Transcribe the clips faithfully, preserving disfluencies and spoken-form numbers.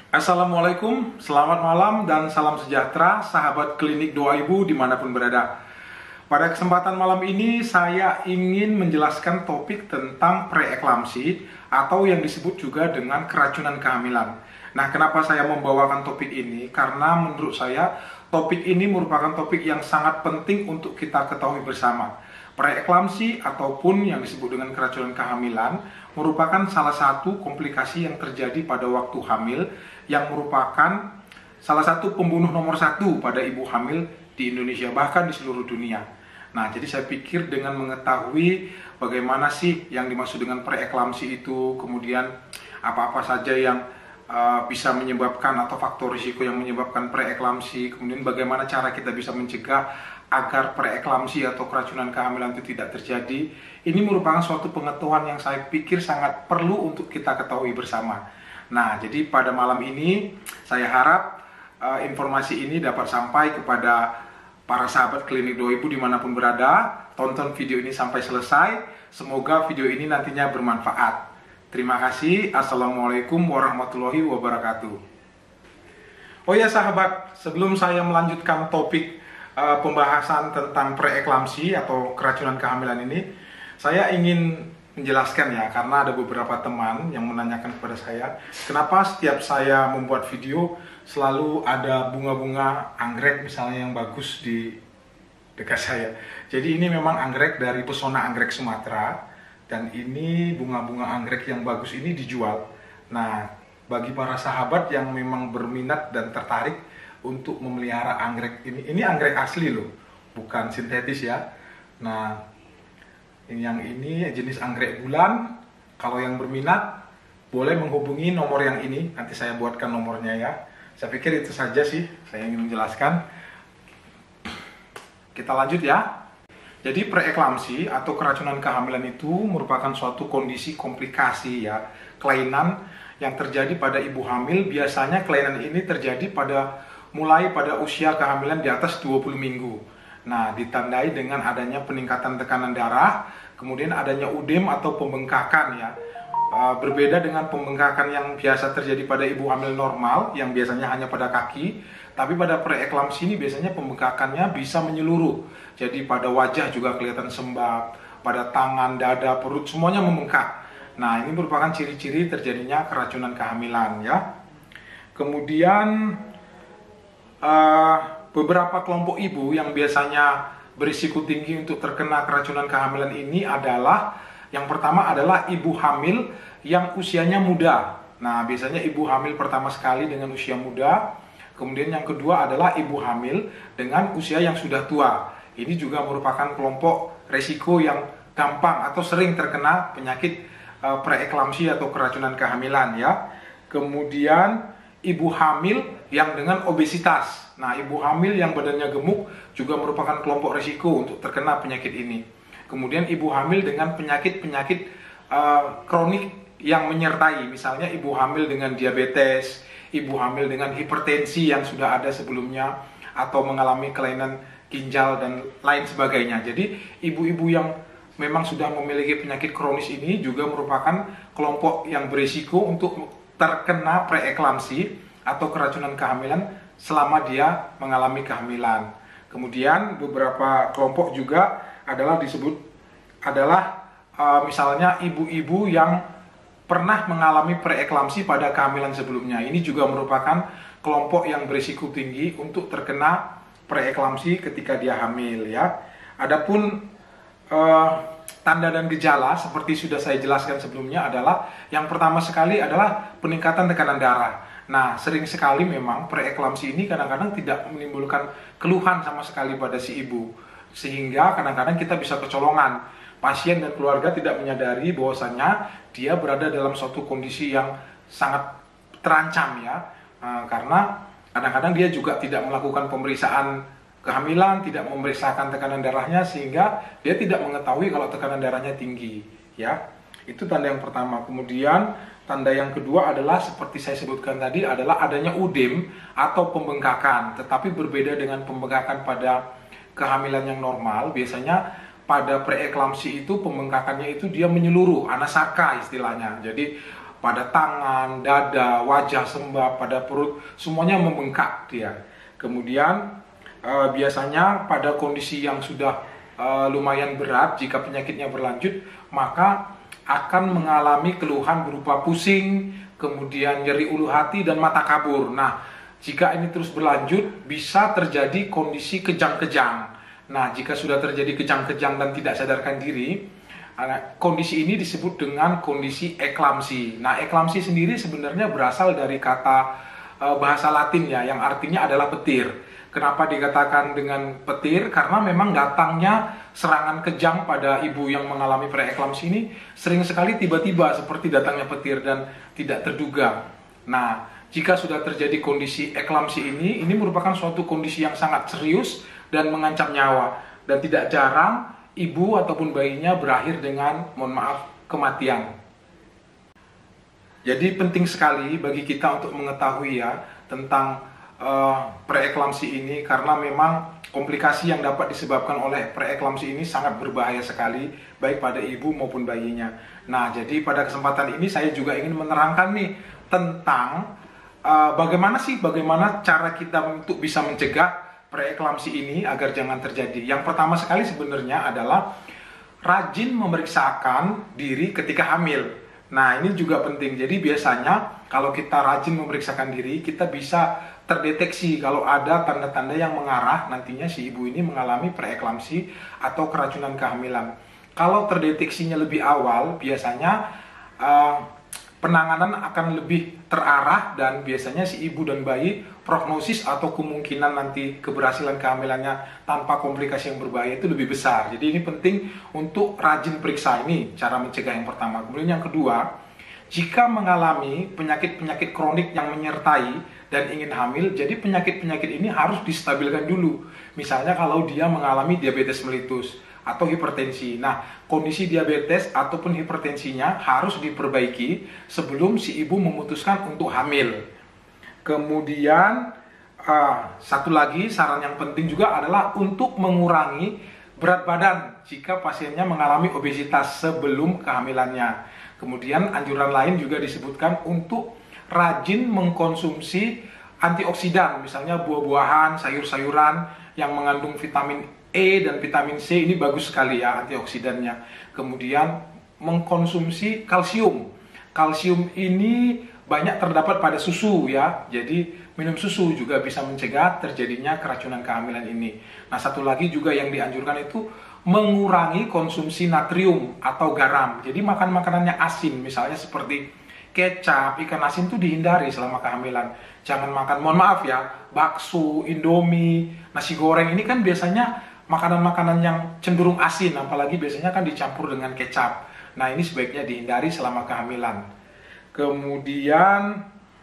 Assalamualaikum, selamat malam dan salam sejahtera sahabat klinik doa ibu dimanapun berada. Pada kesempatan malam ini saya ingin menjelaskan topik tentang preeklamsi atau yang disebut juga dengan keracunan kehamilan. Nah, kenapa saya membawakan topik ini? Karena menurut saya topik ini merupakan topik yang sangat penting untuk kita ketahui bersama. Preeklamsi ataupun yang disebut dengan keracunan kehamilan merupakan salah satu komplikasi yang terjadi pada waktu hamil yang merupakan salah satu pembunuh nomor satu pada ibu hamil di Indonesia, bahkan di seluruh dunia. Nah, jadi saya pikir dengan mengetahui bagaimana sih yang dimaksud dengan preeklamsi itu, kemudian apa-apa saja yang uh, bisa menyebabkan atau faktor risiko yang menyebabkan preeklamsi, kemudian bagaimana cara kita bisa mencegah agar preeklamsi atau keracunan kehamilan itu tidak terjadi. Ini merupakan suatu pengetahuan yang saya pikir sangat perlu untuk kita ketahui bersama. Nah, jadi pada malam ini saya harap uh, informasi ini dapat sampai kepada para sahabat klinik doa ibu dimanapun berada. Tonton video ini sampai selesai. Semoga video ini nantinya bermanfaat. Terima kasih. Assalamualaikum warahmatullahi wabarakatuh. Oh ya sahabat, sebelum saya melanjutkan topik uh, pembahasan tentang preeklamsi atau keracunan kehamilan ini, saya ingin menjelaskan ya, karena ada beberapa teman yang menanyakan kepada saya, kenapa setiap saya membuat video selalu ada bunga-bunga anggrek misalnya yang bagus di dekat saya. Jadi ini memang anggrek dari Pesona Anggrek Sumatera, dan ini bunga-bunga anggrek yang bagus ini dijual. Nah, bagi para sahabat yang memang berminat dan tertarik untuk memelihara anggrek ini, ini anggrek asli loh, bukan sintetis ya. Nah, yang ini jenis anggrek bulan. Kalau yang berminat boleh menghubungi nomor yang ini, nanti saya buatkan nomornya ya. Saya pikir itu saja sih saya ingin menjelaskan. Kita lanjut ya. Jadi preeklamsi atau keracunan kehamilan itu merupakan suatu kondisi komplikasi ya, kelainan yang terjadi pada ibu hamil. Biasanya kelainan ini terjadi pada mulai pada usia kehamilan di atas dua puluh minggu. Nah, ditandai dengan adanya peningkatan tekanan darah, kemudian adanya udem atau pembengkakan ya. E, berbeda dengan pembengkakan yang biasa terjadi pada ibu hamil normal, yang biasanya hanya pada kaki, tapi pada preeklamsi ini biasanya pembengkakannya bisa menyeluruh. Jadi pada wajah juga kelihatan sembab, pada tangan, dada, perut, semuanya membengkak. Nah, ini merupakan ciri-ciri terjadinya keracunan kehamilan ya. Kemudian Uh, beberapa kelompok ibu yang biasanya berisiko tinggi untuk terkena keracunan kehamilan ini adalah, yang pertama adalah ibu hamil yang usianya muda. Nah, biasanya ibu hamil pertama sekali dengan usia muda. Kemudian yang kedua adalah ibu hamil dengan usia yang sudah tua. Ini juga merupakan kelompok resiko yang gampang atau sering terkena penyakit uh, preeklamsi atau keracunan kehamilan ya. Kemudian ibu hamil yang dengan obesitas. Nah, ibu hamil yang badannya gemuk juga merupakan kelompok risiko untuk terkena penyakit ini. Kemudian ibu hamil dengan penyakit-penyakit uh, kronik yang menyertai, misalnya ibu hamil dengan diabetes, ibu hamil dengan hipertensi yang sudah ada sebelumnya, atau mengalami kelainan ginjal dan lain sebagainya. Jadi ibu-ibu yang memang sudah memiliki penyakit kronis ini juga merupakan kelompok yang berisiko untuk terkena preeklamsi atau keracunan kehamilan selama dia mengalami kehamilan. Kemudian beberapa kelompok juga adalah disebut adalah uh, misalnya ibu-ibu yang pernah mengalami preeklamsi pada kehamilan sebelumnya. Ini juga merupakan kelompok yang berisiko tinggi untuk terkena preeklamsi ketika dia hamil ya. Adapun uh, tanda dan gejala seperti sudah saya jelaskan sebelumnya adalah, yang pertama sekali adalah peningkatan tekanan darah. Nah, sering sekali memang preeklamsi ini kadang-kadang tidak menimbulkan keluhan sama sekali pada si ibu, sehingga kadang-kadang kita bisa kecolongan. Pasien dan keluarga tidak menyadari bahwasannya dia berada dalam suatu kondisi yang sangat terancam ya, nah, karena kadang-kadang dia juga tidak melakukan pemeriksaan kehamilan, tidak memeriksakan tekanan darahnya, sehingga dia tidak mengetahui kalau tekanan darahnya tinggi ya. Itu tanda yang pertama. Kemudian tanda yang kedua adalah seperti saya sebutkan tadi, adalah adanya udem atau pembengkakan, tetapi berbeda dengan pembengkakan pada kehamilan yang normal. Biasanya pada preeklamsi itu pembengkakannya itu dia menyeluruh, anasarka istilahnya. Jadi pada tangan, dada, wajah, sembab, pada perut, semuanya membengkak dia. Kemudian uh, biasanya pada kondisi yang sudah uh, lumayan berat, jika penyakitnya berlanjut, maka akan mengalami keluhan berupa pusing, kemudian nyeri ulu hati dan mata kabur. Nah, jika ini terus berlanjut, bisa terjadi kondisi kejang-kejang. Nah, jika sudah terjadi kejang-kejang dan tidak sadarkan diri, kondisi ini disebut dengan kondisi eklamsi. Nah, eklamsi sendiri sebenarnya berasal dari kata e, bahasa Latin ya, yang artinya adalah petir. Kenapa dikatakan dengan petir? Karena memang datangnya serangan kejang pada ibu yang mengalami preeklamsi ini sering sekali tiba-tiba seperti datangnya petir dan tidak terduga. Nah, jika sudah terjadi kondisi eklamsi ini, ini merupakan suatu kondisi yang sangat serius dan mengancam nyawa. Dan tidak jarang ibu ataupun bayinya berakhir dengan, mohon maaf, kematian. Jadi penting sekali bagi kita untuk mengetahui ya tentang uh, preeklamsi ini, karena memang komplikasi yang dapat disebabkan oleh preeklamsi ini sangat berbahaya sekali baik pada ibu maupun bayinya. Nah, jadi pada kesempatan ini saya juga ingin menerangkan nih tentang uh, bagaimana sih bagaimana cara kita untuk bisa mencegah preeklamsi ini agar jangan terjadi. Yang pertama sekali sebenarnya adalah rajin memeriksakan diri ketika hamil. Nah, ini juga penting. Jadi biasanya kalau kita rajin memeriksakan diri, kita bisa terdeteksi kalau ada tanda-tanda yang mengarah nantinya si ibu ini mengalami preeklamsi atau keracunan kehamilan. Kalau terdeteksinya lebih awal, biasanya uh, penanganan akan lebih terarah dan biasanya si ibu dan bayi prognosis atau kemungkinan nanti keberhasilan kehamilannya tanpa komplikasi yang berbahaya itu lebih besar. Jadi ini penting untuk rajin periksa, ini cara mencegah yang pertama. Kemudian yang kedua, jika mengalami penyakit-penyakit kronik yang menyertai dan ingin hamil, jadi penyakit-penyakit ini harus distabilkan dulu. Misalnya kalau dia mengalami diabetes mellitus atau hipertensi. Nah, kondisi diabetes ataupun hipertensinya harus diperbaiki sebelum si ibu memutuskan untuk hamil. Kemudian uh, satu lagi saran yang penting juga adalah untuk mengurangi berat badan jika pasiennya mengalami obesitas sebelum kehamilannya. Kemudian anjuran lain juga disebutkan untuk rajin mengkonsumsi antioksidan, misalnya buah-buahan, sayur-sayuran yang mengandung vitamin E dan vitamin C, ini bagus sekali ya antioksidannya. Kemudian mengkonsumsi kalsium. Kalsium ini banyak terdapat pada susu ya. Jadi minum susu juga bisa mencegah terjadinya keracunan kehamilan ini. Nah, satu lagi juga yang dianjurkan itu mengurangi konsumsi natrium atau garam. Jadi makan makanan yang asin, misalnya seperti kecap, ikan asin itu dihindari selama kehamilan. Jangan makan, mohon maaf ya, bakso, indomie, nasi goreng, ini kan biasanya makanan-makanan yang cenderung asin, apalagi biasanya kan dicampur dengan kecap. Nah, ini sebaiknya dihindari selama kehamilan. Kemudian,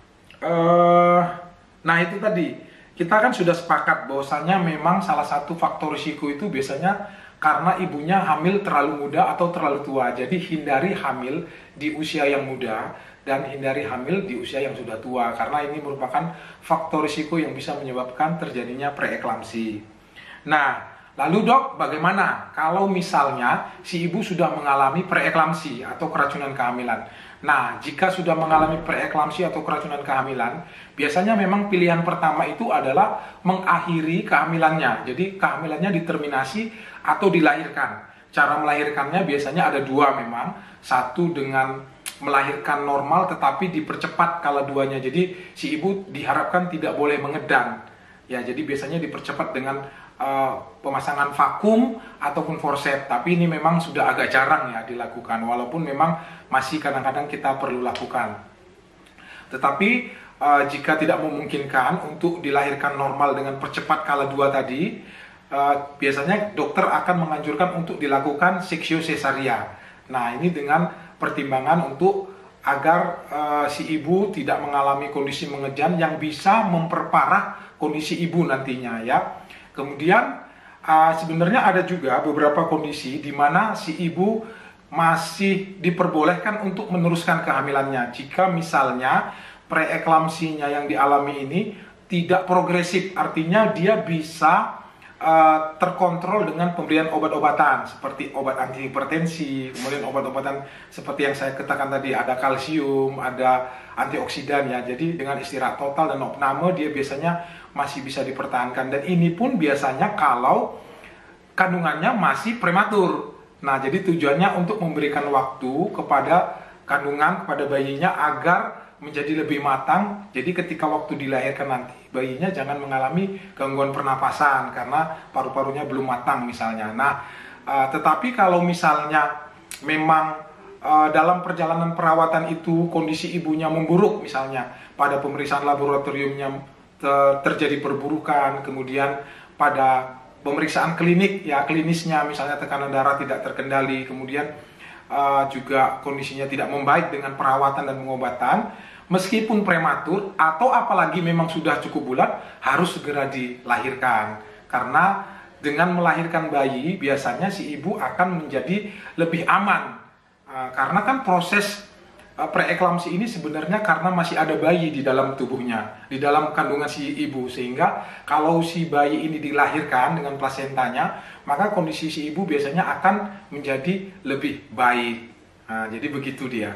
uh, nah itu tadi, kita kan sudah sepakat bahwasannya memang salah satu faktor risiko itu biasanya karena ibunya hamil terlalu muda atau terlalu tua. Jadi hindari hamil di usia yang muda dan hindari hamil di usia yang sudah tua, karena ini merupakan faktor risiko yang bisa menyebabkan terjadinya preeklamsi. Nah, lalu dok, bagaimana kalau misalnya si ibu sudah mengalami preeklamsi atau keracunan kehamilan? Nah, jika sudah mengalami preeklamsi atau keracunan kehamilan, biasanya memang pilihan pertama itu adalah mengakhiri kehamilannya. Jadi kehamilannya diterminasi atau dilahirkan. Cara melahirkannya biasanya ada dua memang. Satu dengan melahirkan normal tetapi dipercepat kala duanya. Jadi si ibu diharapkan tidak boleh mengedan. Ya, jadi biasanya dipercepat dengan Uh, pemasangan vakum ataupun forceps, tapi ini memang sudah agak jarang ya dilakukan, walaupun memang masih kadang-kadang kita perlu lakukan. Tetapi uh, jika tidak memungkinkan untuk dilahirkan normal dengan percepat kala dua tadi, uh, biasanya dokter akan menganjurkan untuk dilakukan seksio sesaria. Nah, ini dengan pertimbangan untuk agar uh, si ibu tidak mengalami kondisi mengejan yang bisa memperparah kondisi ibu nantinya ya. Kemudian uh, sebenarnya ada juga beberapa kondisi di mana si ibu masih diperbolehkan untuk meneruskan kehamilannya. Jika misalnya preeklamsinya yang dialami ini tidak progresif, artinya dia bisa uh, terkontrol dengan pemberian obat-obatan seperti obat anti hipertensi, kemudian obat-obatan seperti yang saya katakan tadi, ada kalsium, ada antioksidan ya. Jadi dengan istirahat total dan opname dia biasanya masih bisa dipertahankan, dan ini pun biasanya kalau kandungannya masih prematur. Nah, jadi tujuannya untuk memberikan waktu kepada kandungan, kepada bayinya agar menjadi lebih matang. Jadi ketika waktu dilahirkan nanti, bayinya jangan mengalami gangguan pernapasan karena paru-parunya belum matang misalnya. Nah, uh, tetapi kalau misalnya memang uh, dalam perjalanan perawatan itu kondisi ibunya memburuk, misalnya pada pemeriksaan laboratoriumnya te- terjadi perburukan, kemudian pada pemeriksaan klinik ya klinisnya misalnya tekanan darah tidak terkendali, kemudian Uh, juga kondisinya tidak membaik dengan perawatan dan pengobatan, meskipun prematur atau apalagi memang sudah cukup bulan, harus segera dilahirkan. Karena dengan melahirkan bayi biasanya si ibu akan menjadi lebih aman, uh, karena kan proses uh, preeklamsi ini sebenarnya karena masih ada bayi di dalam tubuhnya, di dalam kandungan si ibu, sehingga kalau si bayi ini dilahirkan dengan plasentanya, maka kondisi si ibu biasanya akan menjadi lebih baik. Nah, jadi begitu dia.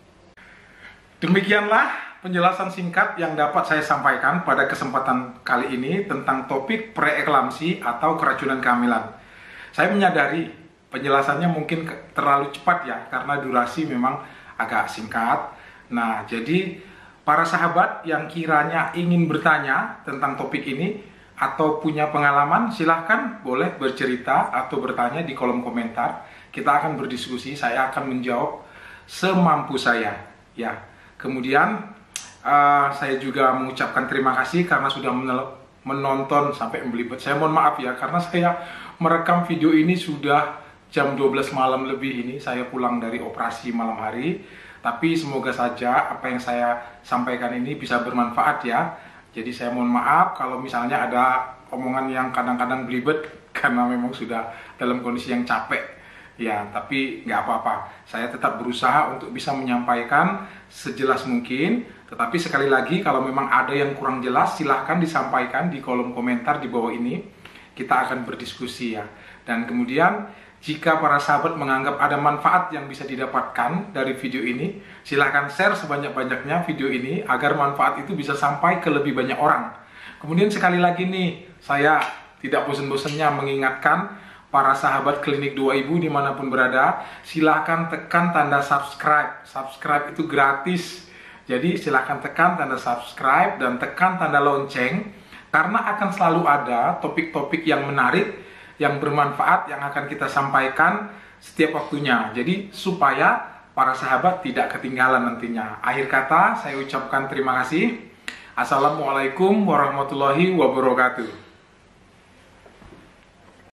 Demikianlah penjelasan singkat yang dapat saya sampaikan pada kesempatan kali ini tentang topik preeklamsi atau keracunan kehamilan. Saya menyadari penjelasannya mungkin terlalu cepat ya, karena durasi memang agak singkat. Nah, jadi para sahabat yang kiranya ingin bertanya tentang topik ini atau punya pengalaman, silahkan boleh bercerita atau bertanya di kolom komentar. Kita akan berdiskusi, saya akan menjawab semampu saya ya. Kemudian uh, saya juga mengucapkan terima kasih karena sudah menonton sampai membelibet. Saya mohon maaf ya, karena saya merekam video ini sudah jam dua belas malam lebih ini. Saya pulang dari operasi malam hari. Tapi semoga saja apa yang saya sampaikan ini bisa bermanfaat ya. Jadi saya mohon maaf kalau misalnya ada omongan yang kadang-kadang belibet karena memang sudah dalam kondisi yang capek. Ya, tapi nggak apa-apa. Saya tetap berusaha untuk bisa menyampaikan sejelas mungkin. Tetapi sekali lagi kalau memang ada yang kurang jelas, silahkan disampaikan di kolom komentar di bawah ini. Kita akan berdiskusi ya. Dan kemudian jika para sahabat menganggap ada manfaat yang bisa didapatkan dari video ini, silahkan share sebanyak-banyaknya video ini agar manfaat itu bisa sampai ke lebih banyak orang. Kemudian sekali lagi nih, saya tidak bosan-bosannya mengingatkan para sahabat Klinik dua Ibu dimanapun berada, silahkan tekan tanda subscribe. Subscribe itu gratis. Jadi silahkan tekan tanda subscribe dan tekan tanda lonceng, karena akan selalu ada topik-topik yang menarik, yang bermanfaat yang akan kita sampaikan setiap waktunya. Jadi supaya para sahabat tidak ketinggalan nantinya. Akhir kata saya ucapkan terima kasih. Assalamualaikum warahmatullahi wabarakatuh.